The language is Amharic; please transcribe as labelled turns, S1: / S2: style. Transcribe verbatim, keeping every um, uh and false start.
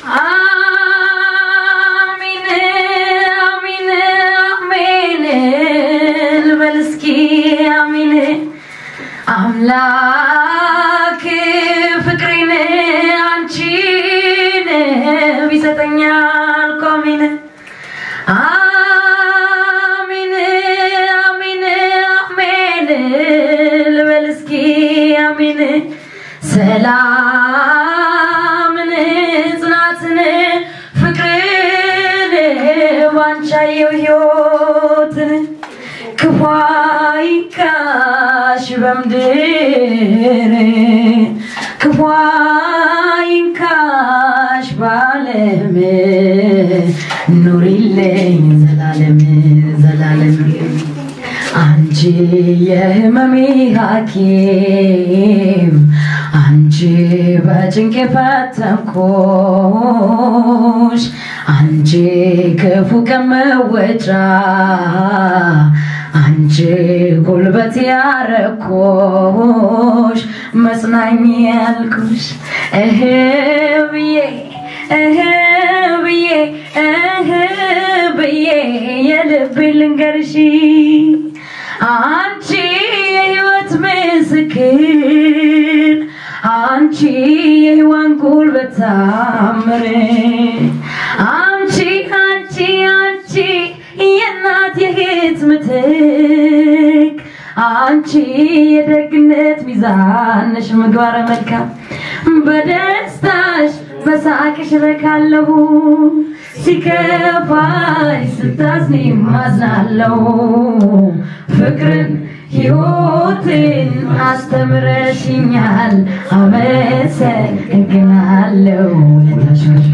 S1: አሜን አሜን አሜን ልበልስኪ አሜን አምላክ ፍቅሬን አንቺን ቢሰጠኛል ኮሚን አሜን አሜን አሜን ልበልስኪ አሜን ሰላምን ጽናትን ፍቅርን ባንቻየው ሕይወትን ክፋይካሽ በምድር ክፋይካሽ ባለም ኑሪልኝ ዘላለም ዘላለም አንቺ የህመሜ ሐኪም አንቺ በጭንቄ ፈተንኩሽ አንቺ ክፉ ከመወጫ አንቺ ጉልበት ያረኩሽ መጽናኝ ያልኩሽ እህ ብዬ እህ ብዬ እህ ብዬ የልቤ ልንገርሽ አንቺ የሕይወት ምስክር አንቺ የሕይዋን ጉልበት ታምር አንቺ አንቺ አንቺ የእናት የእህት ምትክ አንቺ የደግነት ሚዛን ነሽ ምግባረ መልካም በደስታሽ በሳቅሽ ረካለሁ ሲከፋይ ስታዝኒ ማዝናለሁ ፍቅርን ሕይወትን አስተምረሽኛል አመሰግናለሁ ለታሽሽ